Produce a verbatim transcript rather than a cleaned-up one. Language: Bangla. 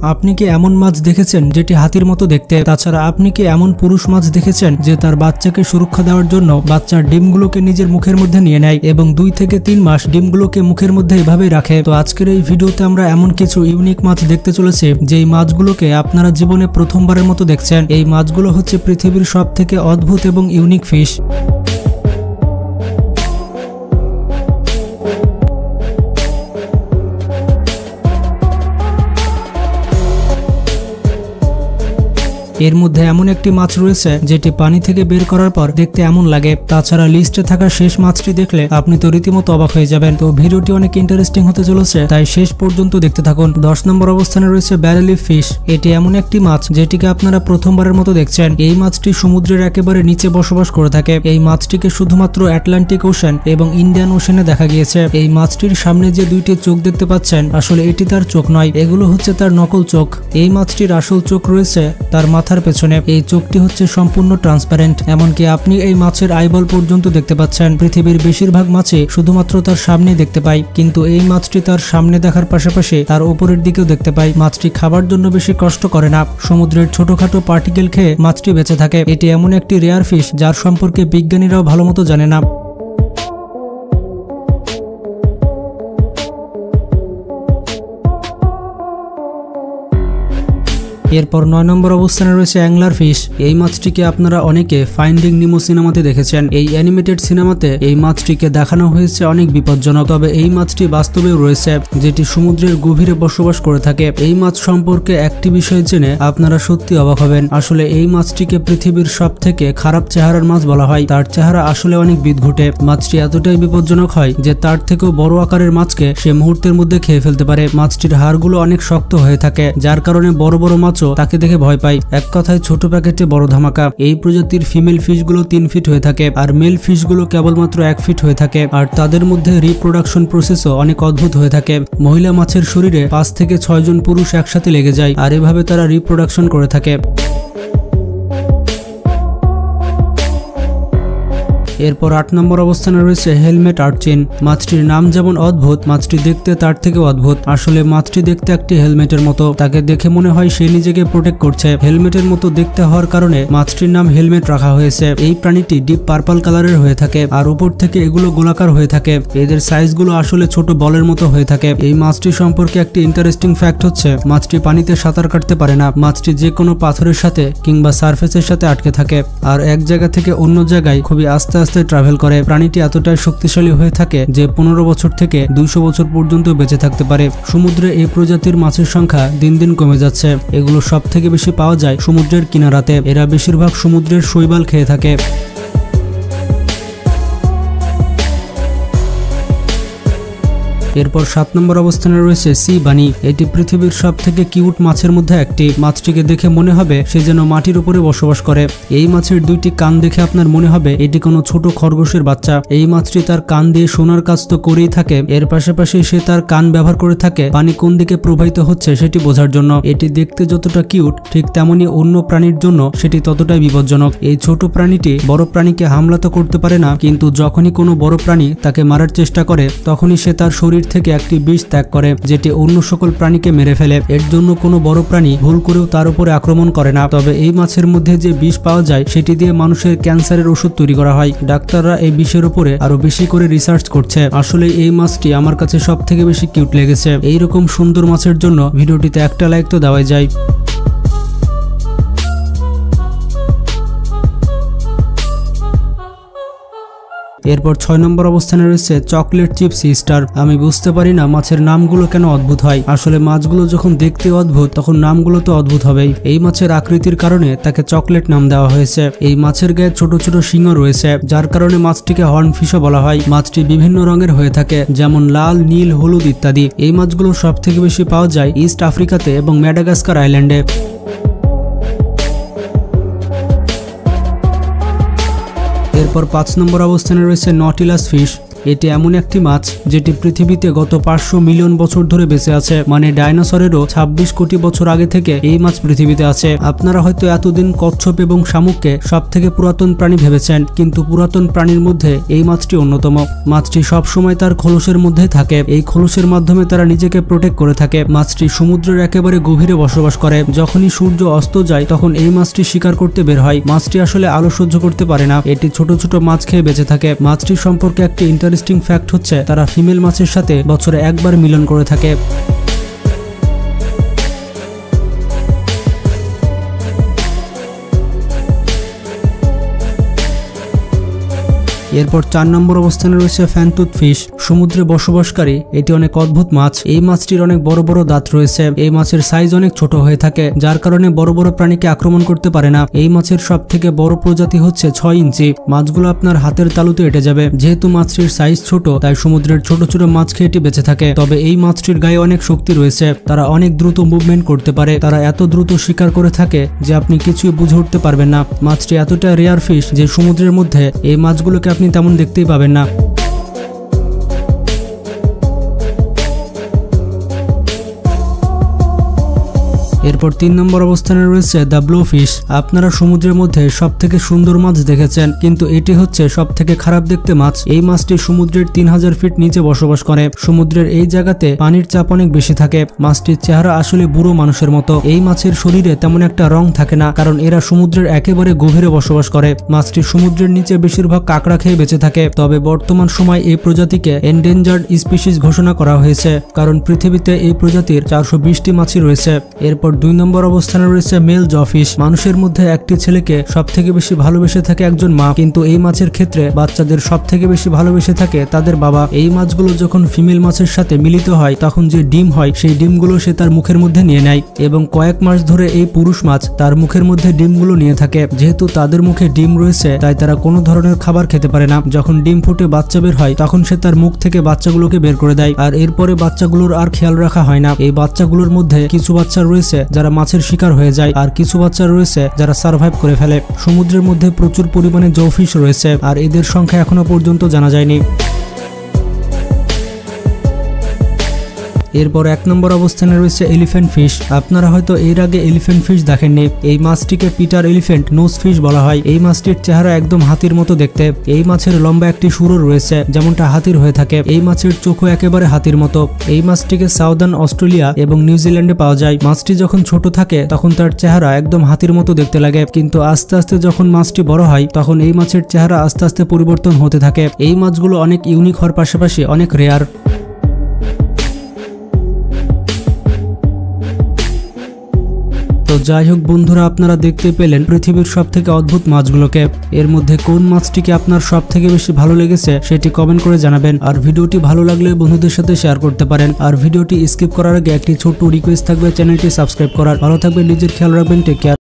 আপনি কি এমন মাছ দেখেছেন যেটি হাতির মতো দেখতে? তাছাড়া আপনি কি এমন পুরুষ মাছ দেখেছেন যে তার বাচ্চাকে সুরক্ষা দেওয়ার জন্য বাচ্চার ডিমগুলোকে নিজের মুখের মধ্যে নিয়ে নেয় এবং দুই থেকে তিন মাস ডিমগুলোকে মুখের মধ্যে এভাবেই রাখে? তো আজকের এই ভিডিওতে আমরা এমন কিছু ইউনিক মাছ দেখতে চলেছি যেই মাছগুলোকে আপনারা জীবনে প্রথমবারের মতো দেখছেন। এই মাছগুলো হচ্ছে পৃথিবীর সব থেকে অদ্ভুত এবং ইউনিক ফিশ। এর মধ্যে এমন একটি মাছ রয়েছে যেটি পানি থেকে বের করার পর দেখতে এমন লাগে। তাছাড়া লিস্টে থাকা শেষ মাছটি দেখলে আপনি তো রীতিমতো অবাক হয়ে যাবেন। তো ভিডিওটি অনেক ইন্টারেস্টিং হতে চলেছে, তাই শেষ পর্যন্ত দেখতে থাকুন। দশ নম্বর অবস্থানে রয়েছে ব্যারেলি ফিশ। এটি এমন একটি মাছ যেটিকে আপনারা প্রথমবারের মতো দেখছেন। এই মাছটি সমুদ্রের একেবারে নিচে বসবাস করে থাকে। এই মাছটিকে শুধুমাত্র আটলান্টিক ওশান এবং ইন্ডিয়ান ওশানে দেখা গিয়েছে। এই মাছটির সামনে যে দুইটি চোখ দেখতে পাচ্ছেন, আসলে এটি তার চোখ নয়, এগুলো হচ্ছে তার নকল চোখ। এই মাছটির আসল চোখ রয়েছে তার মাথার পেছনে। এই চোখটি হচ্ছে সম্পূর্ণ ট্রান্সপারেন্ট, এমনকি আপনি এই মাছের আইবল পর্যন্ত দেখতে পাচ্ছেন। পৃথিবীর বেশিরভাগ মাছই শুধুমাত্র তার সামনে দেখতে পায়, কিন্তু এই মাছটি তার সামনে দেখার পাশাপাশি তার উপরের দিকেও দেখতে পায়। মাছটি খাবার জন্য বেশি কষ্ট করে না, সমুদ্রের ছোটখাটো পার্টিকেল খেয়ে মাছটি বেঁচে থাকে। এটি এমন একটি রেয়ার ফিশ যার সম্পর্কে বিজ্ঞানীরাও ভালো মতো জানে না। এরপর নয় নম্বর অবস্থানে রয়েছে অ্যাংলার ফিশ। এই মাছটিকে আপনারা অনেকে ফাইন্ডিং নিমো সিনেমাতে দেখেছেন। এই অ্যানিমেটেড সিনেমাতে এই মাছটিকে দেখানো হয়েছে অনেক বিপজ্জনক, তবে এই মাছটি বাস্তবেও রয়েছে যেটি সমুদ্রের গভীরে বসবাস করে থাকে। এই মাছ সম্পর্কে একটি বিষয় জেনে আপনারা সত্যি অবাক হবেন। আসলে এই মাছটিকে পৃথিবীর সব থেকে খারাপ চেহারার মাছ বলা হয়। তার চেহারা আসলে অনেক বিদঘুটে। মাছটি এতটাই বিপজ্জনক হয় যে তার থেকেও বড় আকারের মাছকে সে মুহূর্তের মধ্যে খেয়ে ফেলতে পারে। মাছটির হাড়গুলো অনেক শক্ত হয়ে থাকে, যার কারণে বড় বড় মাছ তাকে দেখে ভয় পায়। এক কথায় ছোট প্যাকেটে বড় ধামাকা। এই প্রজাতির ফিমেল ফিশগুলো তিন ফিট হয়ে থাকে আর মেল ফিশগুলো কেবলমাত্র এক ফিট হয়ে থাকে, আর তাদের মধ্যে রিপ্রোডাকশন প্রসেসও অনেক অদ্ভুত হয়ে থাকে। মহিলা মাছের শরীরে পাঁচ থেকে ছয় জন পুরুষ একসাথে লেগে যায় আর এভাবে তারা রিপ্রোডাকশন করে থাকে। এরপর আট নম্বর অবস্থানে রয়েছে হেলমেট আর্চিন। মাছটির নাম যেমন অদ্ভুত, মাছটি দেখতে তার থেকে অদ্ভুত। আসলে মাছটি দেখতে একটি হেলমেটের মতো, তাকে দেখে মনে হয় সে নিজেকে প্রোটেক্ট করছে। হেলমেটের মতো দেখতে হওয়ার কারণে মাছটির নাম হেলমেট রাখা হয়েছে। এই প্রাণীটি ডিপ পার্পল কালারের হয়ে থাকে আর উপর থেকে এগুলো গোলাকার হয়ে থাকে। এদের সাইজগুলো আসলে ছোট বলের মতো হয়ে থাকে। এই মাছটি সম্পর্কে একটি ইন্টারেস্টিং ফ্যাক্ট হচ্ছে মাছটি পানিতে সাঁতার কাটতে পারে না। মাছটি যে কোনো পাথরের সাথে কিংবা সারফেসের সাথে আটকে থাকে আর এক জায়গা থেকে অন্য জায়গায় খুবই আস্তে আস্তে ট্রাভেল করে। প্রাণীটি এতটাই শক্তিশালী হয়ে থাকে যে পনেরো বছর থেকে দুইশো বছর পর্যন্ত বেঁচে থাকতে পারে। সমুদ্রে এই প্রজাতির মাছের সংখ্যা দিন দিন কমে যাচ্ছে। এগুলো সব থেকে বেশি পাওয়া যায় সমুদ্রের কিনারাতে। এরা বেশিরভাগ সমুদ্রের শৈবাল খেয়ে থাকে। এরপর সাত নম্বর অবস্থানে রয়েছে সি বানি। এটি পৃথিবীর সব থেকে কিউট মাছের মধ্যে একটি। মাছটিকে দেখে মনে হবে সে যেন মাটির উপরে বসবাস করে। এই মাছের দুইটি কান দেখে আপনার মনে হবে এটি কোনো ছোট খরগোশের বাচ্চা। এই মাছটি তার কান দিয়ে শোনার কাজ তো করেই থাকে, এর পাশাপাশি সে তার কান ব্যবহার করে থাকে পানি কোন দিকে প্রবাহিত হচ্ছে সেটি বোঝার জন্য। এটি দেখতে যতটা কিউট, ঠিক তেমনি অন্য প্রাণীর জন্য সেটি ততটাই বিপজ্জনক। এই ছোট প্রাণীটি বড় প্রাণীকে হামলা তো করতে পারে না, কিন্তু যখনই কোনো বড় প্রাণী তাকে মারার চেষ্টা করে তখনই সে তার শরীর থেকে একটি বিষ ত্যাগ করে যেটি অন্য সকল প্রাণীকে মেরে ফেলে। এর জন্য কোনো বড় প্রাণী ভুল করেও তার উপরে আক্রমণ করে না। তবে এই মাছের মধ্যে যে বিষ পাওয়া যায় সেটি দিয়ে মানুষের ক্যান্সারের ওষুধ তৈরি করা হয়। ডাক্তাররা এই বিষের উপরে আরো বেশি করে রিসার্চ করছে। আসলে এই মাছটি আমার কাছে সব থেকে বেশি কিউট লেগেছে। এইরকম সুন্দর মাছের জন্য ভিডিওটিতে একটা লাইক তো দেওয়াই যায়। এরপর ছয় নম্বর অবস্থানে রয়েছে চকলেট চিপ সি স্টার। আমি বুঝতে পারি না মাছের নামগুলো কেন অদ্ভুত হয়। আসলে মাছগুলো যখন দেখতে অদ্ভুত তখন নামগুলো তো অদ্ভুত হবেই। এই মাছের আকৃতির কারণে তাকে চকলেট নাম দেওয়া হয়েছে। এই মাছের গায়ে ছোট ছোট শিং রয়েছে, যার কারণে মাছটিকে হর্নফিশও বলা হয়। মাছটি বিভিন্ন রঙের হয়ে থাকে, যেমন লাল, নীল, হলুদ ইত্যাদি। এই মাছগুলো সব থেকে বেশি পাওয়া যায় ইস্ট আফ্রিকাতে এবং ম্যাডাগাস্কার আইল্যান্ডে। এরপর পাঁচ নম্বর অবস্থানে রয়েছে নটিলাস ফিশ। এটি এমন একটি মাছ যেটি পৃথিবীতে গত পাঁচশো মিলিয়ন বছর ধরে বেঁচে আছে, মানে ডাইনোসরেরও ছাব্বিশ কোটি বছর আগে থেকে এই মাছ পৃথিবীতে আছে। আপনারা হয়তো এতদিন কচ্ছপ এবং শামুককে সব থেকে পুরাতন প্রাণী ভেবেছেন, কিন্তু পুরাতন প্রাণীর মধ্যে এই মাছটি অন্যতম। মাছটি সব সময় তার খোলসের মধ্যে থাকে, এই খোলসের মাধ্যমে তারা নিজেকে প্রোটেক্ট করে থাকে। মাছটি সমুদ্রের একেবারে গভীরে বসবাস করে। যখনই সূর্য অস্ত যায় তখন এই মাছটি শিকার করতে বের হয়। মাছটি আসলে আলো সহ্য করতে পারে না, এটি ছোট ছোট মাছ খেয়ে বেঁচে থাকে। মাছটির সম্পর্কে একটি ইন্টারেস্টিং ফ্যাক্ট হচ্ছে তারা ফিমেল মাছের সাথে বছরে একবার মিলন করে থাকে। এরপর চার নম্বর অবস্থানে রয়েছে ফ্যানটুথ ফিশ। সমুদ্রে বসবাসকারী এটি অনেক অদ্ভুত মাছ। এই মাছটির অনেক বড় বড় দাঁত রয়েছে। এই মাছের সাইজ অনেক ছোট হয়ে থাকে, যার কারণে বড় বড় প্রাণীকে আক্রমণ করতে পারে না। এই মাছের সব থেকে বড় প্রজাতি হচ্ছে ছয় ইঞ্চি। মাছগুলো আপনার হাতের তালুতে এঁটে যাবে। যেহেতু মাছটির সাইজ ছোট, তাই সমুদ্রের ছোট ছোট মাছ খেয়ে এটি বেঁচে থাকে। তবে এই মাছটির গায়ে অনেক শক্তি রয়েছে, তারা অনেক দ্রুত মুভমেন্ট করতে পারে। তারা এত দ্রুত শিকার করে থাকে যে আপনি কিছুই বুঝে উঠতে পারবেন না। মাছটি এতটা রেয়ার ফিশ যে সমুদ্রের মধ্যে এই মাছগুলোকে আপনি তেমন দেখতেই পাবেন না। এরপর তিন নম্বর অবস্থানে রয়েছে দ্য ব্লু ফিশ। আপনারা সমুদ্রের মধ্যে সব থেকে সুন্দর মাছ দেখেছেন, কিন্তু এটি হচ্ছে সব থেকে খারাপ দেখতে মাছ। এই মাছটি সমুদ্রের তিন হাজার ফিট নিচে বসবাস করে। সমুদ্রের এই জায়গাতে পানির চাপ অনেক বেশি থাকে। মাছটির চেহারা আসলে বুড়ো মানুষের মতো। এই মাছের শরীরে তেমন একটা রং থাকে না, কারণ এরা সমুদ্রের একেবারে গভীরে বসবাস করে। মাছটি সমুদ্রের নিচে বেশিরভাগ কাঁকড়া খেয়ে বেঁচে থাকে। তবে বর্তমান সময় এই প্রজাতিকে এন্ডেঞ্জার্ড স্পিসিস ঘোষণা করা হয়েছে, কারণ পৃথিবীতে এই প্রজাতির চারশো বিশটি মাছই রয়েছে। এরপর দুই নম্বর অবস্থানে রয়েছে মেল জফিশ। মানুষের মধ্যে একটি ছেলেকে সব থেকে বেশি ভালোবেসে থাকে একজন মা, কিন্তু এই মাছের ক্ষেত্রে বাচ্চাদের সব থেকে বেশি ভালোবেসে থাকে তাদের বাবা। এই মাছগুলো যখন ফিমেল মাছের সাথে মিলিত হয় তখন যে ডিম হয় সেই ডিমগুলো সে তার মুখের মধ্যে নিয়ে নেয় এবং কয়েক মাস ধরে এই পুরুষ মাছ তার মুখের মধ্যে ডিমগুলো নিয়ে থাকে। যেহেতু তাদের মুখে ডিম রয়েছে তাই তারা কোনো ধরনের খাবার খেতে পারে না। যখন ডিম ফুটে বাচ্চা বের হয় তখন সে তার মুখ থেকে বাচ্চাগুলোকে বের করে দেয়, আর এরপরে বাচ্চাগুলোর আর খেয়াল রাখা হয় না। এই বাচ্চাগুলোর মধ্যে কিছু বাচ্চা রয়েছে যারা মাছের শিকার হয়ে যায়, আর কিছু বাচ্চা রয়েছে যারা সার্ভাইভ করে ফেলে। সমুদ্রের মধ্যে প্রচুর পরিমাণে জৌফিশ রয়েছে, আর এদের সংখ্যা এখনো পর্যন্ত জানা যায়নি। এরপর এক নম্বর অবস্থানে রয়েছে এলিফ্যান্ট ফিশ। আপনারা হয়তো এর আগে এলিফ্যান্ট ফিশ দেখেননি। এই মাছটিকে পিটার এলিফ্যান্ট নোজ ফিশ বলা হয়। এই মাছটির চেহারা একদম হাতির মতো দেখতে। এই মাছের লম্বা একটি সুরও রয়েছে যেমনটা হাতির হয়ে থাকে। এই মাছের চোখও একেবারে হাতির মতো। এই মাছটিকে সাউদার্ন অস্ট্রেলিয়া এবং নিউজিল্যান্ডে পাওয়া যায়। মাছটি যখন ছোট থাকে তখন তার চেহারা একদম হাতির মতো দেখতে লাগে, কিন্তু আস্তে আস্তে যখন মাছটি বড় হয় তখন এই মাছের চেহারা আস্তে আস্তে পরিবর্তন হতে থাকে। এই মাছগুলো অনেক ইউনিক হওয়ার পাশাপাশি অনেক রেয়ার। তো যাই হোক বন্ধুরা, আপনারা দেখতে পেলেন পৃথিবীর সব থেকে অদ্ভুত মাছগুলোকে। এর মধ্যে কোন মাছটিকে আপনার সব থেকে বেশি ভালো লেগেছে সেটি কমেন্ট করে জানাবেন। আর ভিডিওটি ভালো লাগলে বন্ধুদের সাথে শেয়ার করতে পারেন। আর ভিডিওটি স্কিপ করার আগে একটি ছোট্ট রিকোয়েস্ট থাকবে চ্যানেলটি সাবস্ক্রাইব করার। ভালো থাকবেন, নিজের খেয়াল রাখবেন, টেক কেয়ার।